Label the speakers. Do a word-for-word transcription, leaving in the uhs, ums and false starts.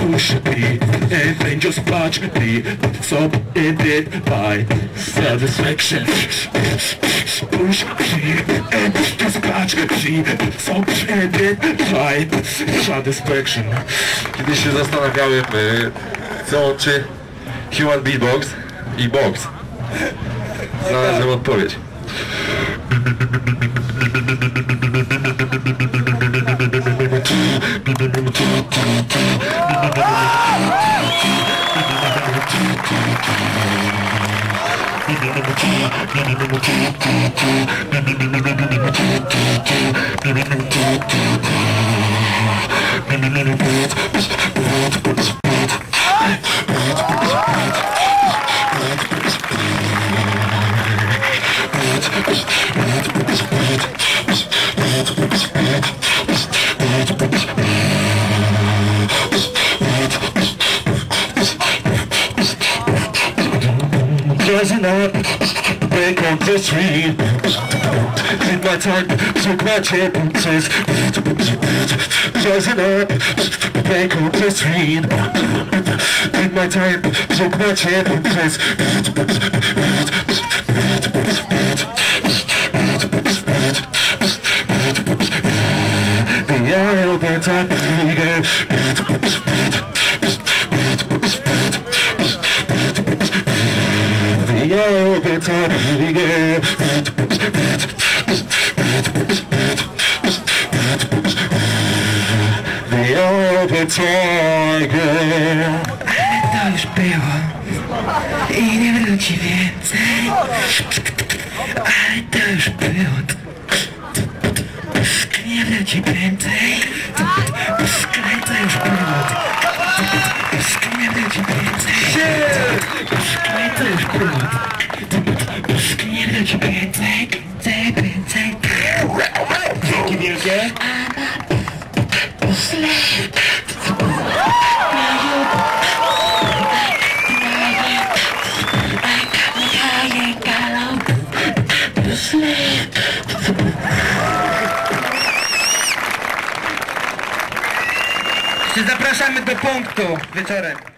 Speaker 1: push me, and then just watch me stop a bit by satisfaction. Push me, and just watch me stop a bit by satisfaction.
Speaker 2: Kiedyś się zastanawiałem, co łączy human beatbox i box. Znalazłem odpowiedź.
Speaker 1: Rising up, break on the street. Take my time, took my chances. Rising up, break on the street. Take my time, took my chances. The eye open time, yeah, good time, yeah. The open tiger.
Speaker 3: Ale to już było i nie wróci więcej. Ale to już było, nie wróci więcej. Ale to już było, nie wróci więcej. Ale to już było, nie wróci więcej, więcej, więcej. Dzięki wielkie. Zapraszamy do punktu wieczorem.